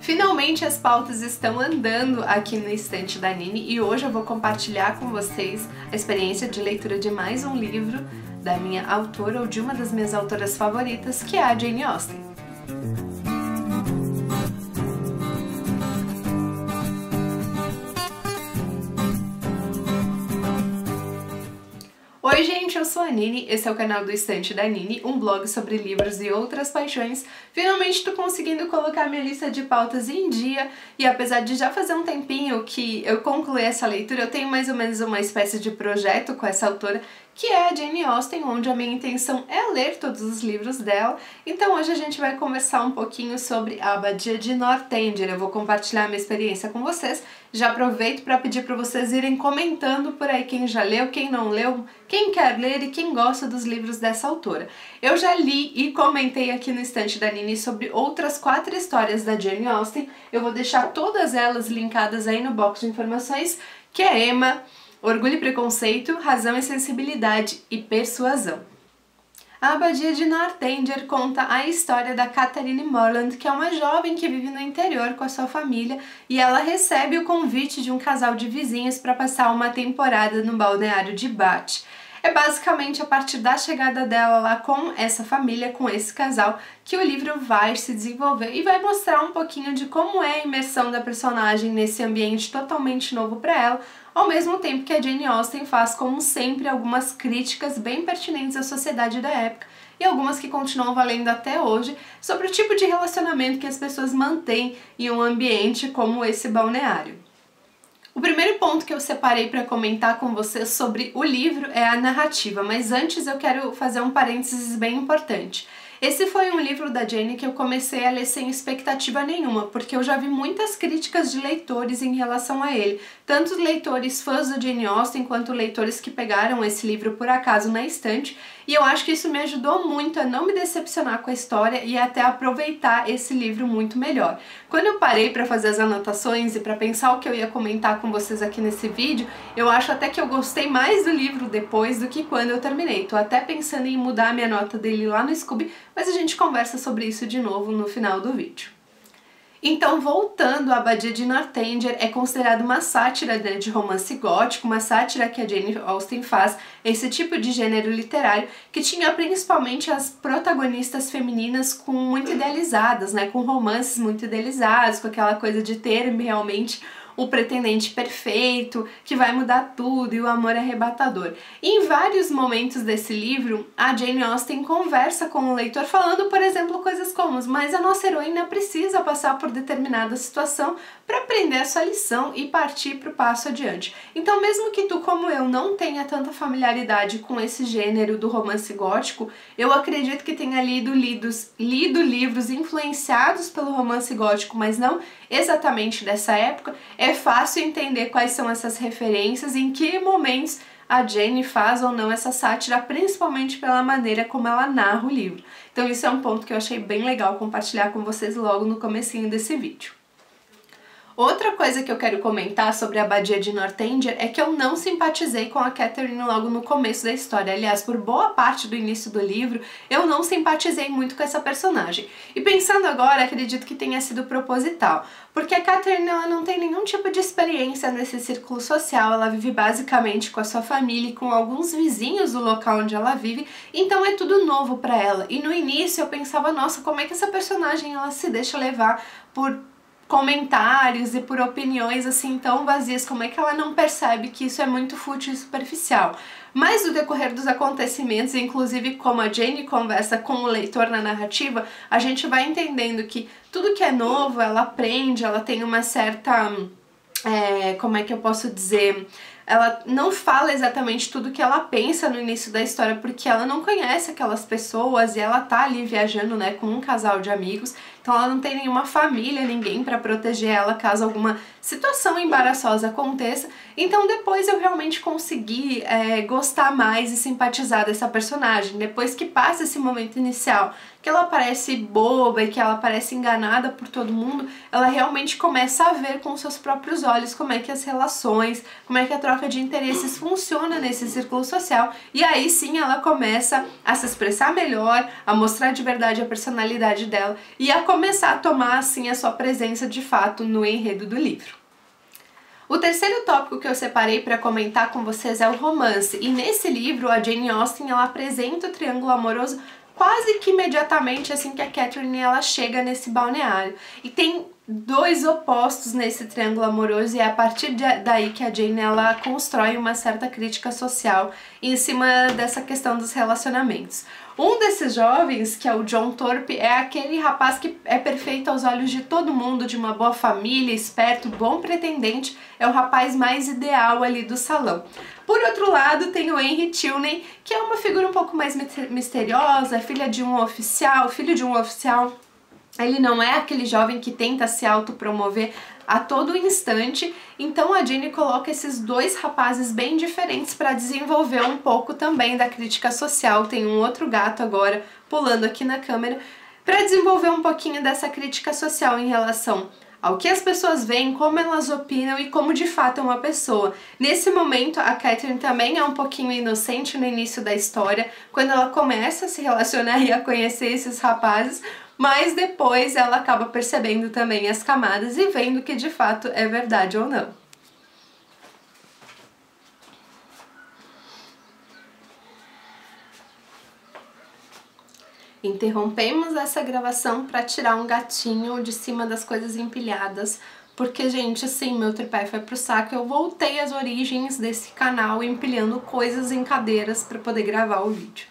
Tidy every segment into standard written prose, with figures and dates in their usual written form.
Finalmente as pautas estão andando aqui no estante da Nini e hoje eu vou compartilhar com vocês a experiência de leitura de mais um livro da minha autora ou de uma das minhas autoras favoritas, que é a Jane Austen. Oi gente, eu sou a Nini, esse é o canal do Estante da Nini, um blog sobre livros e outras paixões. Finalmente tô conseguindo colocar minha lista de pautas em dia e apesar de já fazer um tempinho que eu concluí essa leitura, eu tenho mais ou menos uma espécie de projeto com essa autora, que é a Jane Austen, onde a minha intenção é ler todos os livros dela. Então hoje a gente vai conversar um pouquinho sobre a Abadia de Northanger. Eu vou compartilhar minha experiência com vocês. Já aproveito para pedir para vocês irem comentando por aí quem já leu, quem não leu, quem quer ler e quem gosta dos livros dessa autora. Eu já li e comentei aqui no Estante da Nini sobre outras 4 histórias da Jane Austen. Eu vou deixar todas elas linkadas aí no box de informações, que é Emma, Orgulho e Preconceito, Razão e Sensibilidade e Persuasão. A Abadia de Northanger conta a história da Catherine Morland, que é uma jovem que vive no interior com a sua família e ela recebe o convite de um casal de vizinhos para passar uma temporada no balneário de Bath. É basicamente a partir da chegada dela lá com essa família, com esse casal, que o livro vai se desenvolver e vai mostrar um pouquinho de como é a imersão da personagem nesse ambiente totalmente novo para ela, ao mesmo tempo que a Jane Austen faz, como sempre, algumas críticas bem pertinentes à sociedade da época e algumas que continuam valendo até hoje sobre o tipo de relacionamento que as pessoas mantêm em um ambiente como esse balneário. O primeiro ponto que eu separei para comentar com vocês sobre o livro é a narrativa, mas antes eu quero fazer um parênteses bem importante. Esse foi um livro da Jane que eu comecei a ler sem expectativa nenhuma, porque eu já vi muitas críticas de leitores em relação a ele, tanto leitores fãs da Jane Austen quanto leitores que pegaram esse livro por acaso na estante, e eu acho que isso me ajudou muito a não me decepcionar com a história e até aproveitar esse livro muito melhor. Quando eu parei para fazer as anotações e para pensar o que eu ia comentar com vocês aqui nesse vídeo, eu acho até que eu gostei mais do livro depois do que quando eu terminei. Tô até pensando em mudar a minha nota dele lá no Scooby, mas a gente conversa sobre isso de novo no final do vídeo. Então, voltando, a Abadia de Northanger é considerada uma sátira de romance gótico, uma sátira que a Jane Austen faz, esse tipo de gênero literário, que tinha principalmente as protagonistas femininas muito idealizadas, né, com romances muito idealizados, com aquela coisa de ter realmente o pretendente perfeito, que vai mudar tudo, e o amor arrebatador. E em vários momentos desse livro, a Jane Austen conversa com o leitor falando, por exemplo, coisas como: mas a nossa heroína precisa passar por determinada situação para aprender a sua lição e partir para o passo adiante. Então, mesmo que tu, como eu, não tenha tanta familiaridade com esse gênero do romance gótico, eu acredito que tenha lido livros influenciados pelo romance gótico, mas não exatamente dessa época. É fácil entender quais são essas referências, em que momentos a Jane faz ou não essa sátira, principalmente pela maneira como ela narra o livro. Então isso é um ponto que eu achei bem legal compartilhar com vocês logo no comecinho desse vídeo. Outra coisa que eu quero comentar sobre a Abadia de Northanger é que eu não simpatizei com a Catherine logo no começo da história. Aliás, por boa parte do início do livro, eu não simpatizei muito com essa personagem. E pensando agora, acredito que tenha sido proposital, porque a Catherine ela não tem nenhum tipo de experiência nesse círculo social, ela vive basicamente com a sua família e com alguns vizinhos do local onde ela vive, então é tudo novo para ela. E no início eu pensava, nossa, como é que essa personagem ela se deixa levar por comentários e por opiniões assim tão vazias, como é que ela não percebe que isso é muito fútil e superficial? Mas no decorrer dos acontecimentos, inclusive como a Jane conversa com o leitor na narrativa, a gente vai entendendo que tudo que é novo, ela aprende, ela tem uma certa, como é que eu posso dizer, ela não fala exatamente tudo que ela pensa no início da história, porque ela não conhece aquelas pessoas e ela tá ali viajando, né, com um casal de amigos, então ela não tem nenhuma família, ninguém para proteger ela caso alguma situação embaraçosa aconteça. Então depois eu realmente consegui gostar mais e simpatizar dessa personagem. Depois que passa esse momento inicial, que ela parece boba e que ela parece enganada por todo mundo, ela realmente começa a ver com seus próprios olhos como é que as relações, como é que a troca de interesses funciona nesse círculo social, e aí sim ela começa a se expressar melhor, a mostrar de verdade a personalidade dela e a começar a tomar assim a sua presença de fato no enredo do livro. O terceiro tópico que eu separei para comentar com vocês é o romance, e nesse livro a Jane Austen ela apresenta o triângulo amoroso quase que imediatamente assim que a Catherine ela chega nesse balneário. E tem dois opostos nesse triângulo amoroso, e é a partir daí que a Jane ela constrói uma certa crítica social em cima dessa questão dos relacionamentos. Um desses jovens, que é o John Thorpe, é aquele rapaz que é perfeito aos olhos de todo mundo, de uma boa família, esperto, bom pretendente, é o rapaz mais ideal ali do salão. Por outro lado, tem o Henry Tilney, que é uma figura um pouco mais misteriosa, filho de um oficial. Ele não é aquele jovem que tenta se autopromover a todo instante, então a Jane coloca esses dois rapazes bem diferentes para desenvolver um pouco também da crítica social. Tem um outro gato agora pulando aqui na câmera, para desenvolver um pouquinho dessa crítica social em relação ao que as pessoas veem, como elas opinam e como de fato é uma pessoa. Nesse momento, a Catherine também é um pouquinho inocente no início da história, quando ela começa a se relacionar e a conhecer esses rapazes, mas depois ela acaba percebendo também as camadas e vendo que de fato é verdade ou não. Interrompemos essa gravação para tirar um gatinho de cima das coisas empilhadas, porque, gente, assim, meu tripé foi pro saco. Eu voltei às origens desse canal empilhando coisas em cadeiras para poder gravar o vídeo.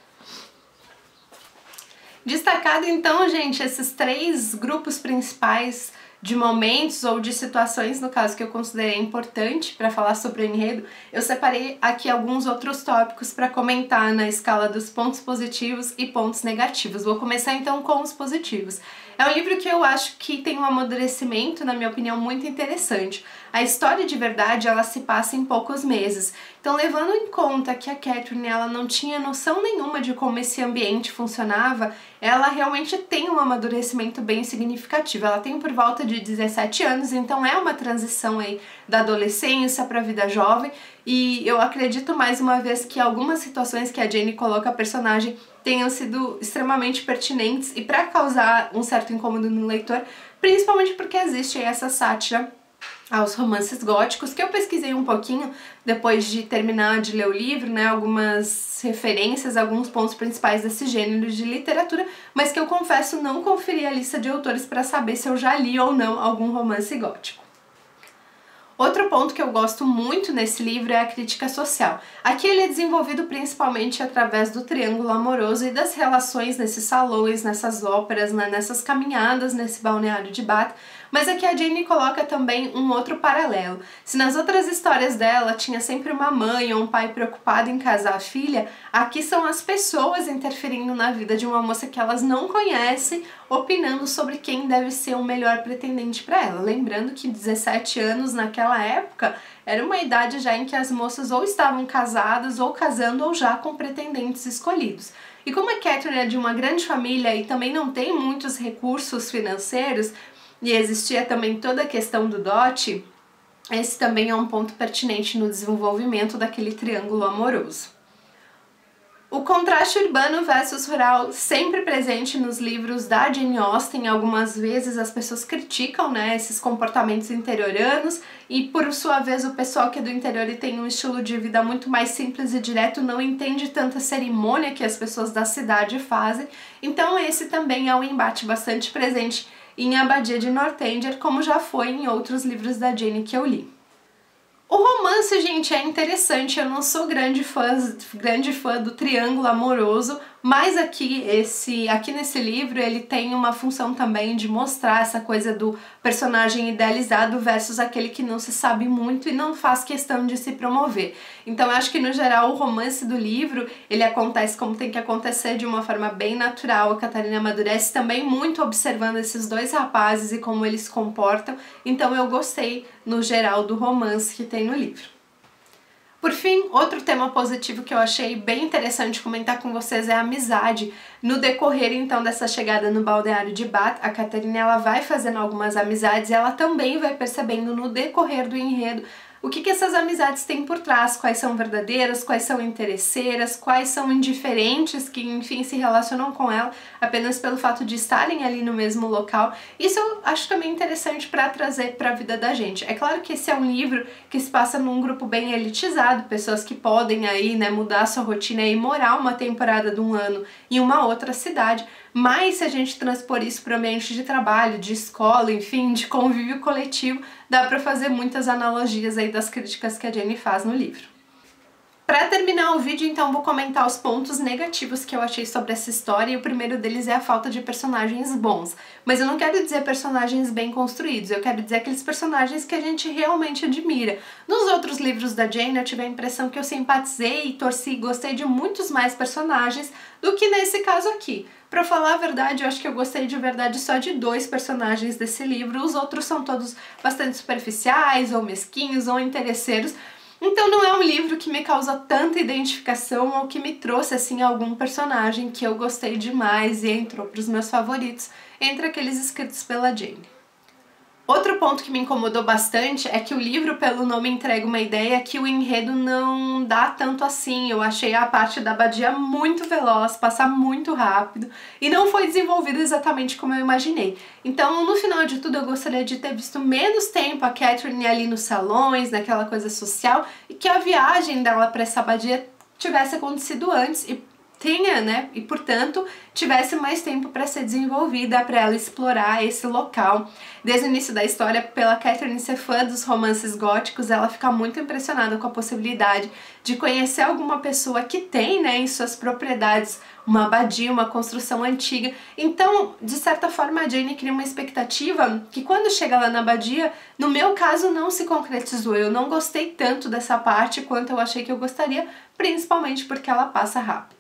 Destacado então, gente, esses três grupos principais de momentos ou de situações, no caso, que eu considerei importante para falar sobre o enredo, eu separei aqui alguns outros tópicos para comentar na escala dos pontos positivos e pontos negativos. Vou começar então com os positivos. É um livro que eu acho que tem um amadurecimento, na minha opinião, muito interessante. A história de verdade, ela se passa em poucos meses. Então, levando em conta que a Catherine ela não tinha noção nenhuma de como esse ambiente funcionava, ela realmente tem um amadurecimento bem significativo. Ela tem por volta de 17 anos, então é uma transição aí da adolescência para a vida jovem, e eu acredito mais uma vez que algumas situações que a Jane coloca a personagem tenham sido extremamente pertinentes e para causar um certo incômodo no leitor, principalmente porque existe aí essa sátira aos romances góticos, que eu pesquisei um pouquinho depois de terminar de ler o livro, né, algumas referências, alguns pontos principais desse gênero de literatura, mas que eu confesso não conferi a lista de autores para saber se eu já li ou não algum romance gótico. Outro ponto que eu gosto muito nesse livro é a crítica social. Aqui ele é desenvolvido principalmente através do triângulo amoroso e das relações nesses salões, nessas óperas, né, nessas caminhadas nesse balneário de Bath, mas aqui a Jane coloca também um outro paralelo. Se nas outras histórias dela tinha sempre uma mãe ou um pai preocupado em casar a filha, aqui são as pessoas interferindo na vida de uma moça que elas não conhecem, opinando sobre quem deve ser o melhor pretendente para ela. Lembrando que 17 anos naquela época era uma idade já em que as moças ou estavam casadas ou casando ou já com pretendentes escolhidos. E como a Catherine é de uma grande família e também não tem muitos recursos financeiros, e existia também toda a questão do dote, esse também é um ponto pertinente no desenvolvimento daquele triângulo amoroso. O contraste urbano versus rural, sempre presente nos livros da Jane Austen. Algumas vezes as pessoas criticam, né, esses comportamentos interioranos, e por sua vez o pessoal que é do interior e tem um estilo de vida muito mais simples e direto não entende tanta cerimônia que as pessoas da cidade fazem. Então esse também é um embate bastante presente em Abadia de Northanger, como já foi em outros livros da Jane que eu li. O romance, gente, é interessante. Eu não sou grande fã do triângulo amoroso, mas aqui nesse livro ele tem uma função também de mostrar essa coisa do personagem idealizado versus aquele que não se sabe muito e não faz questão de se promover. Então eu acho que no geral o romance do livro ele acontece como tem que acontecer, de uma forma bem natural. A Catarina amadurece também muito observando esses dois rapazes e como eles se comportam. Então eu gostei no geral do romance que tem no livro. Por fim, outro tema positivo que eu achei bem interessante comentar com vocês é a amizade. No decorrer, então, dessa chegada no balneário de Bath, a Catherine ela vai fazendo algumas amizades e ela também vai percebendo no decorrer do enredo o que essas amizades têm por trás, quais são verdadeiras, quais são interesseiras, quais são indiferentes, que enfim se relacionam com ela apenas pelo fato de estarem ali no mesmo local. Isso eu acho também interessante para trazer para a vida da gente. É claro que esse é um livro que se passa num grupo bem elitizado, pessoas que podem aí, né, mudar sua rotina e morar uma temporada de um ano em uma outra cidade, mas se a gente transpor isso para o ambiente de trabalho, de escola, enfim, de convívio coletivo, dá para fazer muitas analogias aí das críticas que a Jane faz no livro. Para terminar o vídeo, então, vou comentar os pontos negativos que eu achei sobre essa história, e o primeiro deles é a falta de personagens bons. Mas eu não quero dizer personagens bem construídos, eu quero dizer aqueles personagens que a gente realmente admira. Nos outros livros da Jane, eu tive a impressão que eu simpatizei, torci e gostei de muitos mais personagens do que nesse caso aqui. Pra falar a verdade, eu acho que eu gostei de verdade só de 2 personagens desse livro, os outros são todos bastante superficiais, ou mesquinhos, ou interesseiros. Então não é um livro que me causa tanta identificação ou que me trouxe assim algum personagem que eu gostei demais e entrou para os meus favoritos entre aqueles escritos pela Jane. Outro ponto que me incomodou bastante é que o livro, pelo nome, entrega uma ideia que o enredo não dá tanto assim. Eu achei a parte da abadia muito veloz, passar muito rápido, e não foi desenvolvida exatamente como eu imaginei. Então, no final de tudo, eu gostaria de ter visto menos tempo a Catherine ali nos salões, naquela coisa social, e que a viagem dela para essa abadia tivesse acontecido antes e portanto tivesse mais tempo para ser desenvolvida, para ela explorar esse local. Desde o início da história, pela Catherine ser fã dos romances góticos, ela fica muito impressionada com a possibilidade de conhecer alguma pessoa que tem, né, em suas propriedades uma abadia, uma construção antiga. Então, de certa forma, a Jane cria uma expectativa que quando chega lá na abadia, no meu caso, não se concretizou. Eu não gostei tanto dessa parte quanto eu achei que eu gostaria, principalmente porque ela passa rápido.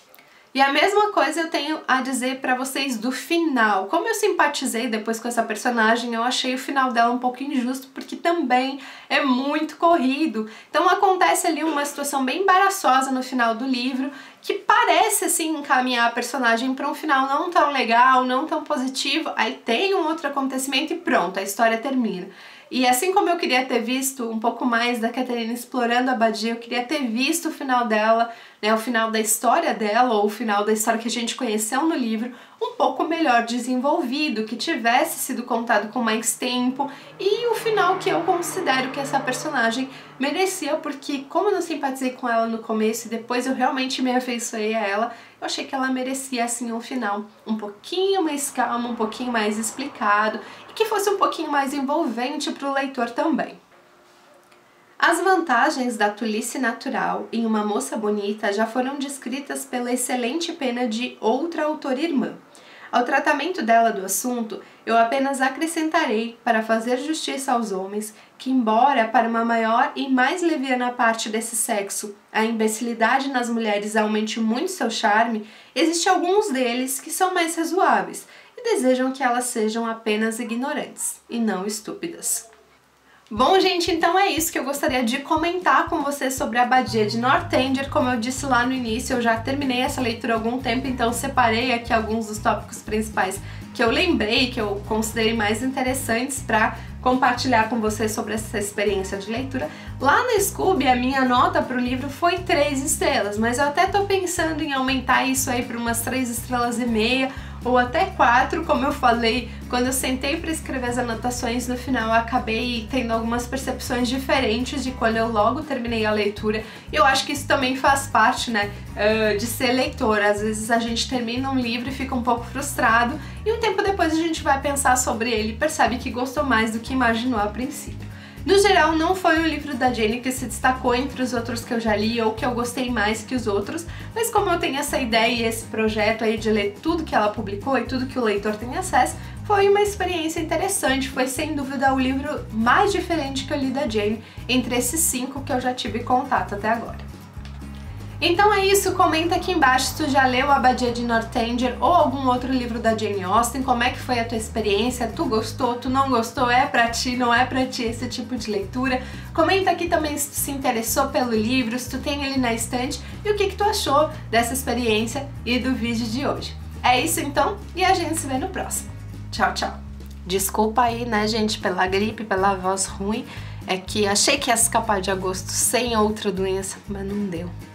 E a mesma coisa eu tenho a dizer pra vocês do final. Como eu simpatizei depois com essa personagem, eu achei o final dela um pouco injusto, porque também é muito corrido. Então acontece ali uma situação bem embaraçosa no final do livro, que parece assim encaminhar a personagem para um final não tão legal, não tão positivo, aí tem um outro acontecimento e pronto, a história termina. E assim como eu queria ter visto um pouco mais da Catherine explorando a abadia, eu queria ter visto o final dela, né, o final da história dela, ou o final da história que a gente conheceu no livro, um pouco melhor desenvolvido, que tivesse sido contado com mais tempo, e o final que eu considero que essa personagem merecia, porque como eu não simpatizei com ela no começo e depois eu realmente me afeiçoei a ela, eu achei que ela merecia assim um final um pouquinho mais calmo, um pouquinho mais explicado, e que fosse um pouquinho mais envolvente para o leitor também. As vantagens da tolice natural em uma moça bonita já foram descritas pela excelente pena de outra autora irmã. Ao tratamento dela do assunto, eu apenas acrescentarei, para fazer justiça aos homens, que embora para uma maior e mais leviana parte desse sexo a imbecilidade nas mulheres aumente muito seu charme, existem alguns deles que são mais razoáveis e desejam que elas sejam apenas ignorantes e não estúpidas. Bom, gente, então é isso que eu gostaria de comentar com vocês sobre a Abadia de Northanger. Como eu disse lá no início, eu já terminei essa leitura há algum tempo, então separei aqui alguns dos tópicos principais que eu lembrei, que eu considerei mais interessantes para compartilhar com vocês sobre essa experiência de leitura. Lá no Scooby, a minha nota para o livro foi 3 estrelas, mas eu até tô pensando em aumentar isso aí para umas 3,5 estrelas, ou até 4, como eu falei, quando eu sentei para escrever as anotações no final, eu acabei tendo algumas percepções diferentes de quando eu logo terminei a leitura, e eu acho que isso também faz parte, né, de ser leitor. Às vezes a gente termina um livro e fica um pouco frustrado, e um tempo depois a gente vai pensar sobre ele e percebe que gostou mais do que imaginou a princípio. No geral, não foi um livro da Jane que se destacou entre os outros que eu já li ou que eu gostei mais que os outros, mas como eu tenho essa ideia e esse projeto aí de ler tudo que ela publicou e tudo que o leitor tem acesso, foi uma experiência interessante, foi sem dúvida o livro mais diferente que eu li da Jane, entre esses 5 que eu já tive contato até agora. Então é isso, comenta aqui embaixo se tu já leu a Abadia de Northanger ou algum outro livro da Jane Austen, como é que foi a tua experiência, tu gostou, tu não gostou, é pra ti, não é pra ti esse tipo de leitura. Comenta aqui também se tu se interessou pelo livro, se tu tem ele na estante e o que tu achou dessa experiência e do vídeo de hoje. É isso então, e a gente se vê no próximo. Tchau, tchau! Desculpa aí, né, gente, pela gripe, pela voz ruim. é que achei que ia escapar de agosto sem outra doença, mas não deu.